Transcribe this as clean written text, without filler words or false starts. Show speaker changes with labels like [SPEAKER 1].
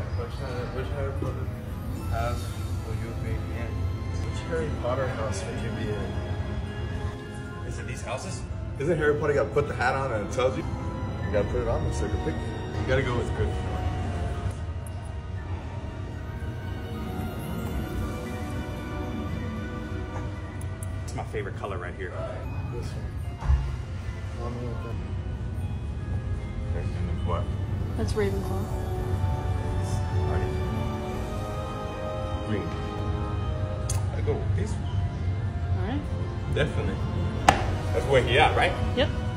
[SPEAKER 1] Which Harry Potter house will you be in?
[SPEAKER 2] Which Harry Potter house would you be in?
[SPEAKER 3] Is it these houses?
[SPEAKER 2] Isn't Harry Potter, you gotta put the hat on and it tells you? You gotta put it on so you can pick. You gotta go with Gryffindor.
[SPEAKER 3] It's my favorite color right here.
[SPEAKER 2] This one.
[SPEAKER 1] And then what?
[SPEAKER 4] That's Ravenclaw.
[SPEAKER 1] Green. I go with this one.
[SPEAKER 4] All right.
[SPEAKER 1] Definitely.
[SPEAKER 3] That's where he at, right?
[SPEAKER 4] Yep.